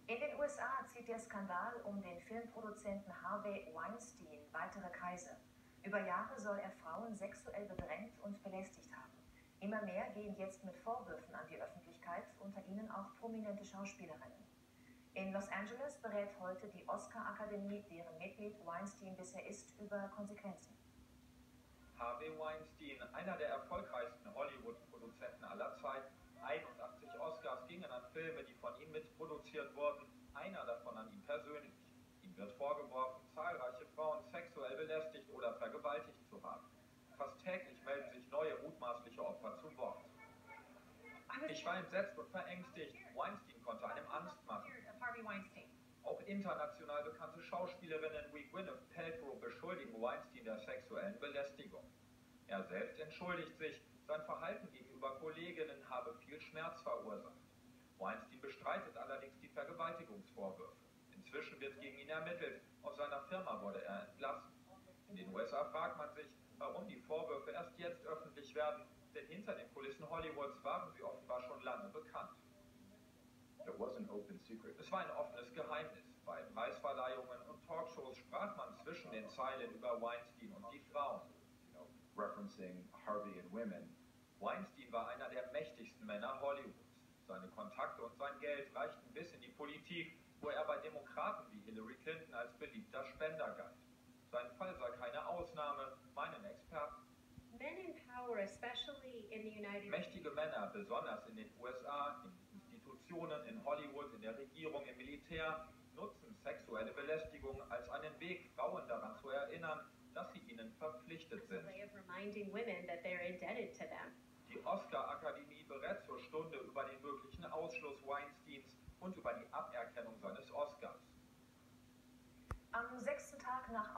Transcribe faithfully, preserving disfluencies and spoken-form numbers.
In den U S A zieht der Skandal um den Filmproduzenten Harvey Weinstein weitere Kreise. Über Jahre soll er Frauen sexuell bedrängt und belästigt haben. Immer mehr gehen jetzt mit Vorwürfen an die Öffentlichkeit, unter ihnen auch prominente Schauspielerinnen. In Los Angeles berät heute die Oscar-Akademie, deren Mitglied Weinstein bisher ist, über Konsequenzen. Harvey Weinstein, einer der erfolgreichsten Hollywood-Produzenten aller Zeiten. einundachtzig Oscars gingen an Filme, die von ihm mitproduziert wurden, einer davon an ihn persönlich. Ihm wird vorgeworfen, zahlreiche Frauen sexuell belästigt oder vergewaltigt zu haben. Fast täglich melden sich neue mutmaßliche Opfer zu Wort. Ich war entsetzt und verängstigt. Weinstein konnte einem Angst machen. Auch international bekannte Schauspielerinnen wie Gwyneth Paltrow beschuldigen Weinstein der sexuellen Belästigung. Er selbst entschuldigt sich, sein Verhalten gegenüber Kolleginnen habe viel Schmerz verursacht. Weinstein bestreitet allerdings die Vergewaltigungsvorwürfe. Inzwischen wird gegen ihn ermittelt, aus seiner Firma wurde er entlassen. In den U S A fragt man sich, warum die Vorwürfe erst jetzt öffentlich werden, denn hinter den Kulissen Hollywoods waren sie offenbar schon lange bekannt. It was an open secret. Es war ein offenes Geheimnis. Bei Preisverleihungen und Talkshows sprach man zwischen den Zeilen über Weinstein und die Frauen. You know, referencing Harvey and women. Weinstein war einer der mächtigsten Männer Hollywoods. Seine Kontakte und sein Geld reichten bis in die Politik, wo er bei Demokraten wie Hillary Clinton als beliebter Spender galt. Sein Fall sei keine Ausnahme, meinen Experten. Men in power, especially in the United States. Mächtige Männer, besonders in den U S A, in Institutionen, in Hollywood, in der Regierung, im Militär, nutzen sexuelle Belästigung als einen Weg, Frauen daran zu erinnern, dass sie ihnen verpflichtet sind. Die Oscar-Akademie berät zur Stunde über den möglichen Ausschluss Weinsteins und über die Aberkennung seines Oscars. Am sechsten Tag nach